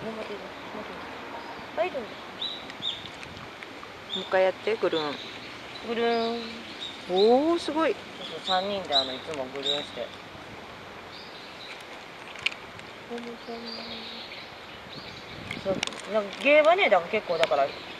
はい、どうぞ。 もう一回やってぐるん。 ぐるーん。 おお、すごい。 そうそう、3人でいつもぐるんして。そう、なんか芸はね、だから結構だから